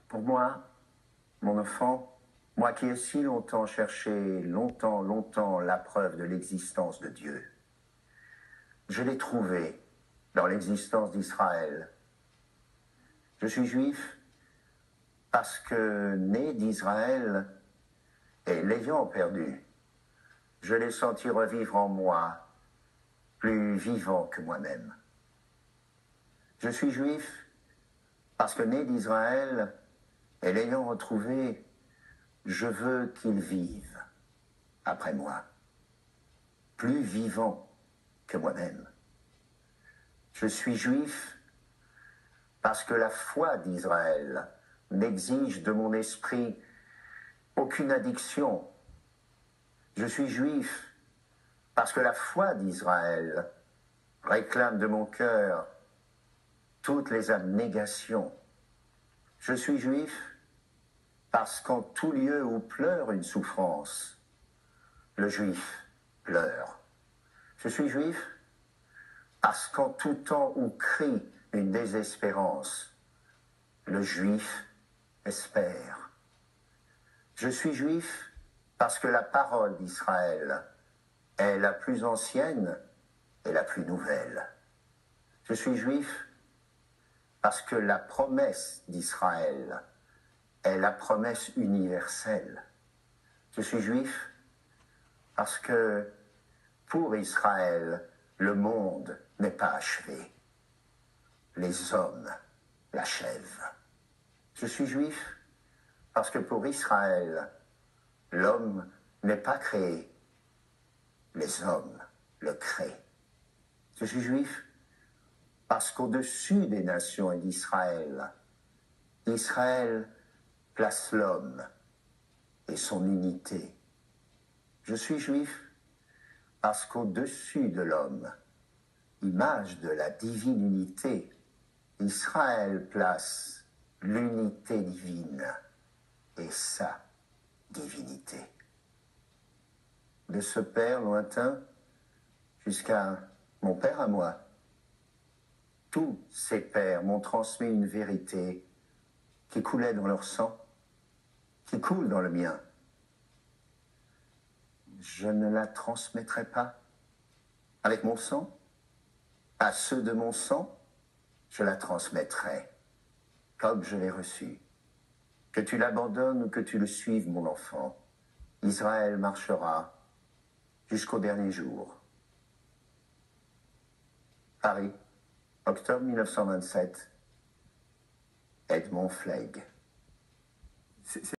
Pour moi, mon enfant, moi qui ai si longtemps cherché, longtemps la preuve de l'existence de Dieu, je l'ai trouvé dans l'existence d'Israël. Je suis juif parce que, né d'Israël et l'ayant perdu, je l'ai senti revivre en moi, plus vivant que moi-même. Je suis juif parce que, né d'Israël et l'ayant retrouvé, je veux qu'il vive après moi, plus vivant que moi-même. Je suis juif parce que la foi d'Israël n'exige de mon esprit aucune addiction. Je suis juif parce que la foi d'Israël réclame de mon cœur toutes les abnégations. Je suis juif parce qu'en tout lieu où pleure une souffrance, le juif pleure. Je suis juif parce qu'en tout temps où crie une désespérance, le juif espère. Je suis juif parce que la parole d'Israël est la plus ancienne et la plus nouvelle. Je suis juif parce que la promesse d'Israël est la promesse universelle. Je suis juif parce que pour Israël, le monde n'est pas achevé. Les hommes l'achèvent. Je suis juif parce que pour Israël, l'homme n'est pas créé. Les hommes le créent. Je suis juif parce qu'au-dessus des nations et d'Israël, Israël place l'homme et son unité. Je suis juif parce qu'au-dessus de l'homme, image de la divine unité, Israël place l'unité divine et sa divinité. De ce Père lointain jusqu'à mon Père à moi, tous ces pères m'ont transmis une vérité qui coulait dans leur sang, qui coule dans le mien. Je ne la transmettrai pas avec mon sang. À ceux de mon sang, je la transmettrai comme je l'ai reçue. Que tu l'abandonnes ou que tu le suives, mon enfant, Israël marchera jusqu'au dernier jour. Paris, octobre 1927, Edmond Flegg.